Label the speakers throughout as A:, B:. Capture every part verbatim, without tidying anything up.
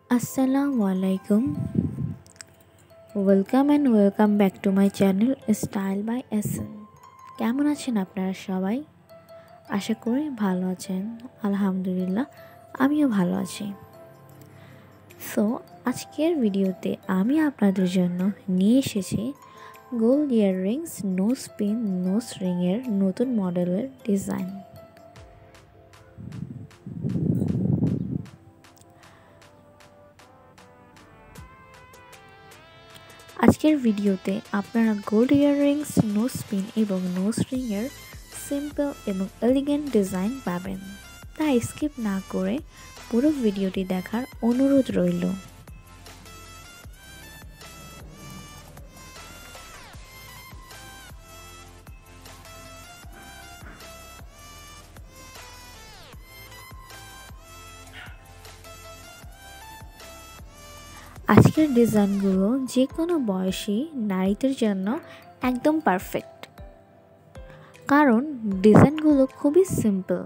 A: আসসালামু আলাইকুম। Welcome and welcome back to my channel style by SN. কেমন আছেন আপনারা সবাই? আশা করি ভালো আছেন। আলহামদুলিল্লাহ, আমিও ভালো আছি। সো আজকের ভিডিওতে আমি আপনাদের জন্য নিয়ে এসেছি gold earrings nose pin nose রিংয়ের নতুন মডেলের ডিজাইন। আজকের ভিডিওতে আপনারা গোল্ড ইয়াররিংস নোজ পিন এবং নোজ রিংয়ের সিম্পল এবং এলিগেন্ট ডিজাইন পাবেন, তাই স্কিপ না করে পুরো ভিডিওটি দেখার অনুরোধ রইল। আজকের ডিজাইনগুলো যে কোনো বয়সী নারীদের জন্য একদম পারফেক্ট, কারণ ডিজাইনগুলো খুবই সিম্পল,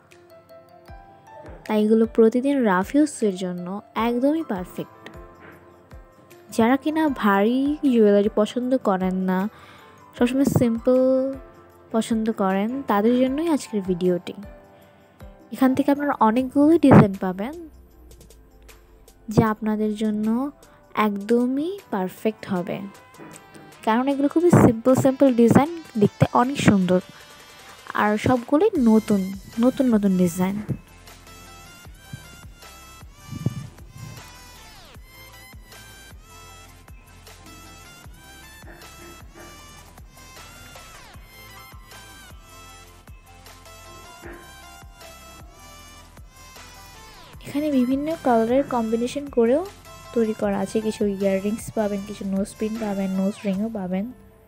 A: তাই এগুলো প্রতিদিন রাফ ইউজের জন্য একদমই পারফেক্ট। যারা কিনা ভারী জুয়েলারি পছন্দ করেন না, সবসময় সিম্পল পছন্দ করেন, তাদের জন্যই আজকের ভিডিওটি। এখান থেকে আপনারা অনেকগুলো ডিজাইন পাবেন যা আপনাদের জন্য একদমই পারফেক্ট হবে, কারণ এগুলো খুবই সিম্পল সিম্পল ডিজাইন, দেখতে অনেক সুন্দর, আর সবগুলোই নতুন নতুন নতুন ডিজাইন। এখানে বিভিন্ন কালারের কম্বিনেশন করেও তৈরি করা আছে। কিছু ইয়াররিংস পাবেন, কিছু নোজ পিন পাবেন, নোজ রিংও পাবেন।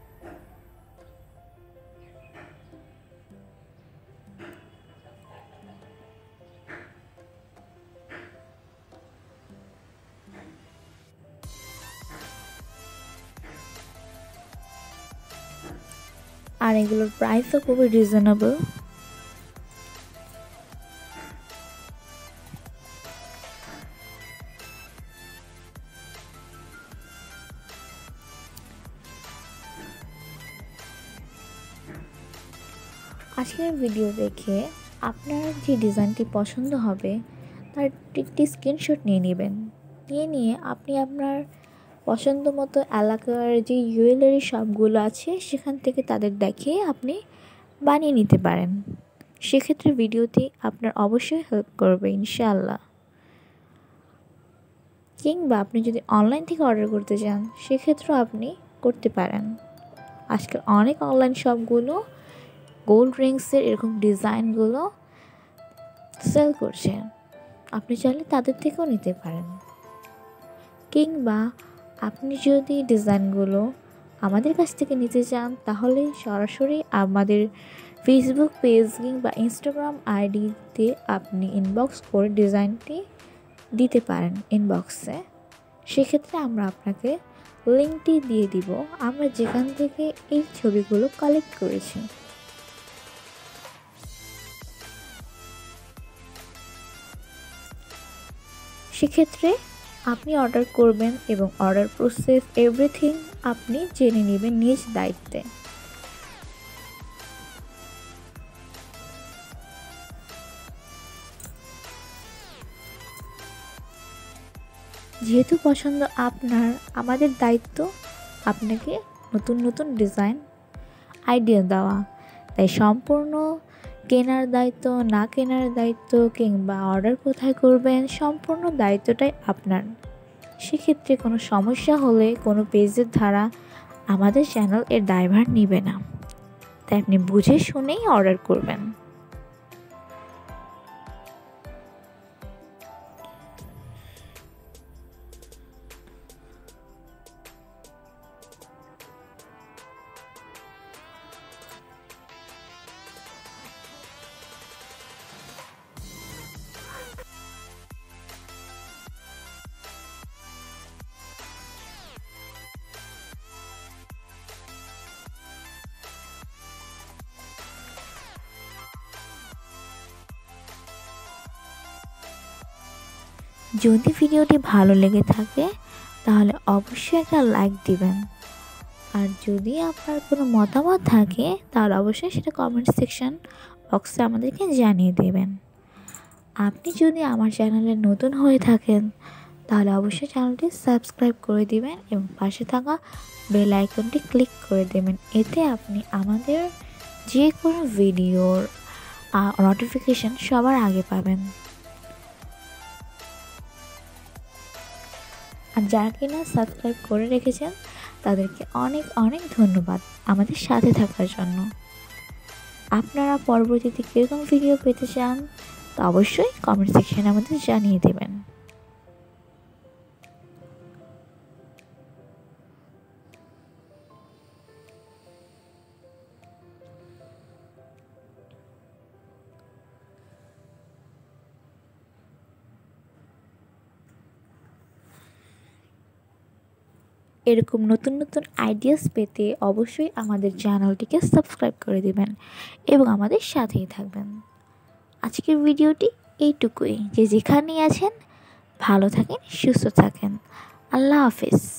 A: আর এগুলোর প্রাইসও খুবই রিজনেবল। আজকের ভিডিও দেখে আপনার যে ডিজাইনটি পছন্দ হবে তার একটি স্ক্রিনশট নিয়ে নেবেন। নিয়ে নিয়ে আপনি আপনার পছন্দ মতো এলাকার যে জুয়েলারি শপগুলো আছে সেখান থেকে তাদের দেখিয়ে আপনি বানিয়ে নিতে পারেন। সেক্ষেত্রে ভিডিওটি আপনার অবশ্যই হেল্প করবে ইনশাআল্লাহ। কিংবা আপনি যদি অনলাইন থেকে অর্ডার করতে চান সেক্ষেত্রেও আপনি করতে পারেন। আজকাল অনেক অনলাইন শপগুলো গোল্ড রিংসের এরকম ডিজাইনগুলো সেল করছে, আপনি চাইলে তাদের থেকেও নিতে পারেন। কিংবা আপনি যদি ডিজাইনগুলো আমাদের কাছ থেকে নিতে চান তাহলে সরাসরি আমাদের ফেসবুক পেজ কিংবা ইনস্টাগ্রাম আইডিতে আপনি ইনবক্স করে ডিজাইনটি দিতে পারেন ইনবক্সে। সেক্ষেত্রে আমরা আপনাকে লিঙ্কটি দিয়ে দিব আমরা যেখান থেকে এই ছবিগুলো কালেক্ট করেছি। সেক্ষেত্রে আপনি অর্ডার করবেন এবং অর্ডার প্রসেস এভরিথিং আপনি জেনে নেবেন নিজ দায়িত্বে। যেহেতু পছন্দ আপনার, আমাদের দায়িত্ব আপনাকে নতুন নতুন ডিজাইন আইডিয়া দেওয়া, তাই সম্পূর্ণ কেনার দায়িত্ব না কেনার দায়িত্ব কিংবা অর্ডার কোথায় করবেন সম্পূর্ণ দায়িত্বটাই আপনার। সেক্ষেত্রে কোনো সমস্যা হলে কোনো পেজের ধারা আমাদের চ্যানেল এর দায়ভার নেবে না, তাই আপনি বুঝে শুনেই অর্ডার করবেন। যদি ভিডিওটি ভালো লেগে থাকে তাহলে অবশ্যই একটা লাইক দিবেন। আর যদি আপনার কোনো মতামত থাকে তাহলে অবশ্যই সেটা কমেন্ট সেকশন বক্সে আমাদেরকে জানিয়ে দেবেন। আপনি যদি আমার চ্যানেলে নতুন হয়ে থাকেন তাহলে অবশ্যই চ্যানেলটি সাবস্ক্রাইব করে দিবেন এবং পাশে থাকা বেল আইকনটি ক্লিক করে দেবেন। এতে আপনি আমাদের যে কোনো ভিডিওর নোটিফিকেশন সবার আগে পাবেন। আর যারা কিনা সাবস্ক্রাইব করে রেখেছেন তাদেরকে অনেক অনেক ধন্যবাদ আমাদের সাথে থাকার জন্য। আপনারা পরবর্তীতে কীরকম ভিডিও পেতে চান তা অবশ্যই কমেন্ট সেকশনে আমাদের জানিয়ে দেবেন। এরকম নতুন নতুন আইডিয়াস পেতে অবশ্যই আমাদের চ্যানেলটিকে সাবস্ক্রাইব করে দিবেন এবং আমাদের সাথেই থাকবেন। আজকের ভিডিওটি এইটুকুই। যে যেখানেই আছেন ভালো থাকেন, সুস্থ থাকেন। আল্লাহ হাফেজ।